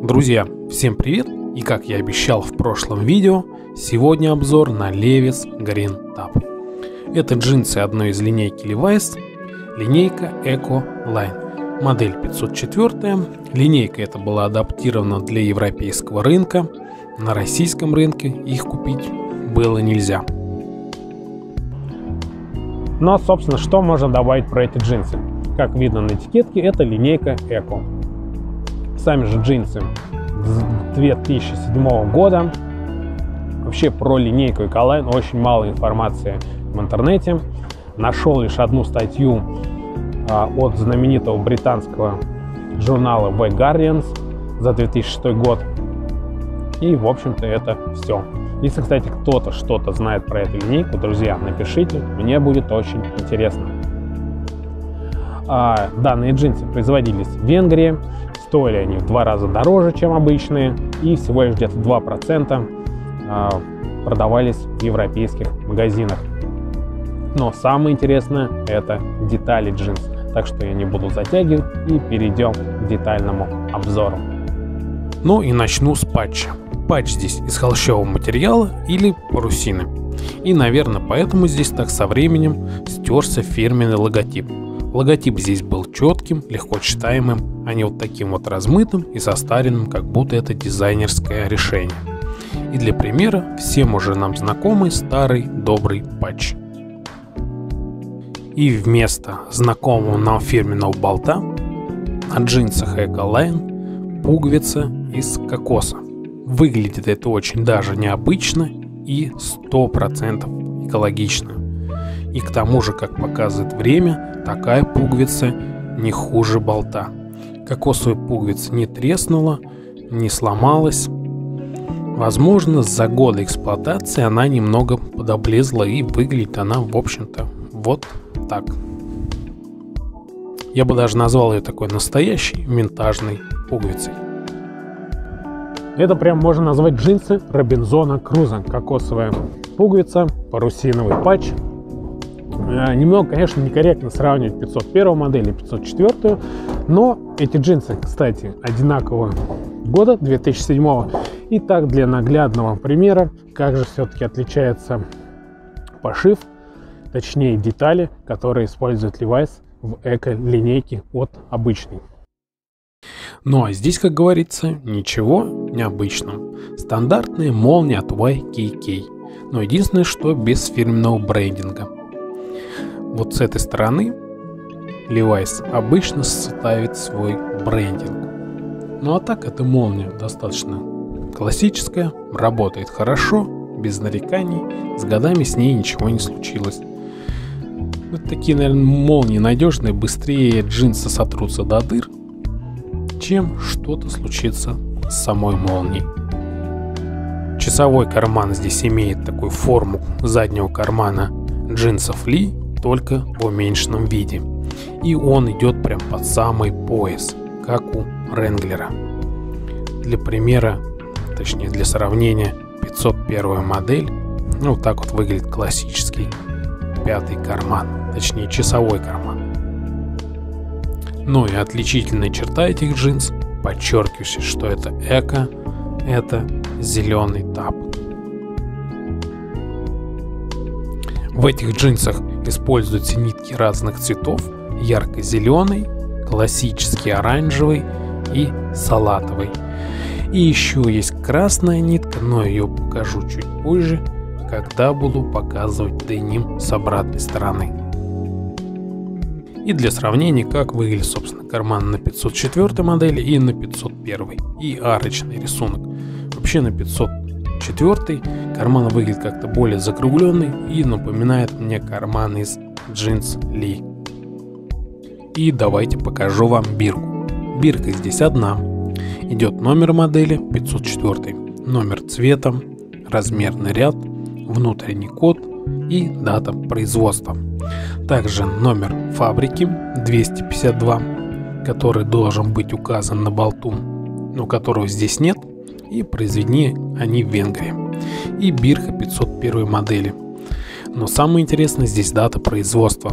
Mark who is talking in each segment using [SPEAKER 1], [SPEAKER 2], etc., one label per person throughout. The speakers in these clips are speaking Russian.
[SPEAKER 1] Друзья, всем привет! И как я обещал в прошлом видео, сегодня обзор на Levi's Green Tab. Это джинсы одной из линейки Levi's, линейка Eco Line. Модель 504. Линейка эта была адаптирована для европейского рынка. На российском рынке их купить было нельзя.
[SPEAKER 2] Но, собственно, что можно добавить про эти джинсы? Как видно на этикетке, это линейка Eco. Сами же джинсы с 2007 года. Вообще про линейку Ecoline очень мало информации в интернете. Нашел лишь одну статью от знаменитого британского журнала The Guardian за 2006 год. И, в общем-то, это все. Если, кстати, кто-то что-то знает про эту линейку, друзья, напишите, мне будет очень интересно. Данные джинсы производились в Венгрии, стоили они в 2 раза дороже, чем обычные, и всего лишь где-то 2% продавались в европейских магазинах. Но самое интересное – это детали джинс, так что я не буду затягивать и перейдем к детальному обзору.
[SPEAKER 1] Ну и начну с патча. Патч здесь из холщового материала или парусины. И, наверное, поэтому здесь так со временем стерся фирменный логотип. Логотип здесь был четким, легко читаемым, а не вот таким вот размытым и состаренным, как будто это дизайнерское решение. И для примера всем уже нам знакомый старый добрый патч. И вместо знакомого нам фирменного болта на джинсах Ecoline пуговица из кокоса. Выглядит это очень даже необычно и 100% экологично. И к тому же, как показывает время, такая пуговица не хуже болта. Кокосовая пуговица не треснула, не сломалась. Возможно, за годы эксплуатации она немного подоблезла, и выглядит она, в общем-то, вот так. Я бы даже назвал ее такой настоящей винтажной пуговицей.
[SPEAKER 2] Это прям можно назвать джинсы Робинзона Круза. Кокосовая пуговица, парусиновый патч. Немного, конечно, некорректно сравнивать 501 модель и 504, но эти джинсы, кстати, одинакового года, 2007. И так, для наглядного примера, как же все-таки отличается пошив, точнее детали, которые использует Levi's в эко-линейке от обычной.
[SPEAKER 1] Ну а здесь, как говорится, ничего необычного. Стандартные молнии от YKK. Но единственное, что без фирменного брендинга. Вот с этой стороны Levi's обычно ставит свой брендинг. Ну а так эта молния достаточно классическая, работает хорошо, без нареканий. С годами с ней ничего не случилось. Вот такие, наверное, молнии надежные, быстрее джинсы сотрутся до дыр, чем что-то случится с самой молнией. Часовой карман здесь имеет такую форму заднего кармана джинсов Ли, только в уменьшенном виде. И он идет прям под самый пояс, как у Wrangler. Для примера, точнее для сравнения, 501 модель, вот так вот выглядит классический 5-й карман, точнее часовой карман. Ну и отличительная черта этих джинс, подчеркиваюсь, что это эко, это зеленый таб. В этих джинсах используются нитки разных цветов: ярко-зеленый, классический оранжевый и салатовый. И еще есть красная нитка, но ее покажу чуть позже, когда буду показывать деним с обратной стороны. И для сравнения, как выглядит, собственно, карман на 504 модели и на 501. И арочный рисунок. Вообще на 504 карман выглядит как-то более закругленный и напоминает мне карман из джинс Ли. И давайте покажу вам бирку. Бирка здесь одна. Идет номер модели 504, номер цвета, размерный ряд, внутренний код и дата производства. Также номер фабрики 252, который должен быть указан на болту, но которого здесь нет, и произведены они в Венгрии. И бирка 501 модели. Но самое интересное, здесь дата производства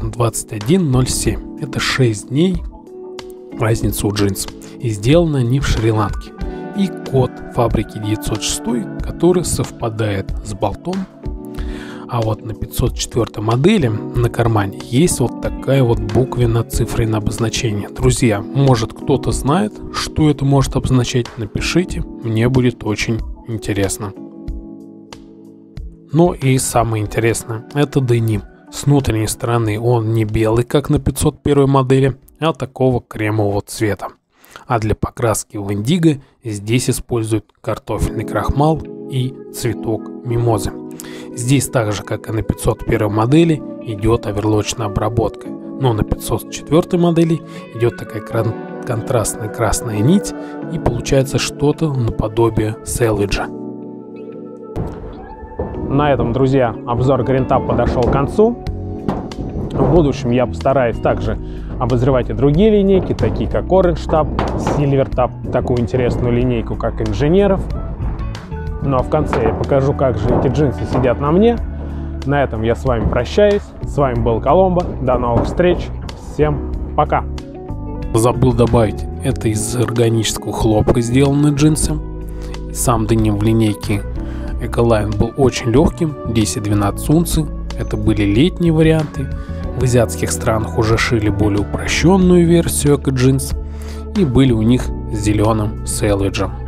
[SPEAKER 1] 21.07. Это 6 дней разница у джинсов. И сделаны они в Шри-Ланке. и код фабрики 906, который совпадает с болтом. А вот на 504 модели на кармане есть вот такая вот буквенно-цифренное обозначение. Друзья, может кто-то знает, что это может обозначать? Напишите, мне будет очень интересно. Ну и самое интересное, это деним. С внутренней стороны он не белый, как на 501 модели, а такого кремового цвета. А для покраски в индиго здесь используют картофельный крахмал и цветок мимозы. Здесь так же, как и на 501 модели, идет оверлочная обработка, но на 504 модели идет такая контрастная красная нить, и получается что-то наподобие селвиджа.
[SPEAKER 2] На этом, друзья, обзор GreenTap подошел к концу. В будущем я постараюсь также обозревать и другие линейки, такие как OrangeTap, SilverTap, такую интересную линейку, как инженеров. Ну а в конце я покажу, как же эти джинсы сидят на мне. На этом я с вами прощаюсь. С вами был Коломбо. До новых встреч. Всем пока.
[SPEAKER 1] Забыл добавить, это из органического хлопка сделаны джинсы. Сам деним в линейке Ecoline был очень легким, 10-12 унций. Это были летние варианты. В азиатских странах уже шили более упрощенную версию эко-джинс. И были у них с зеленым селвиджем.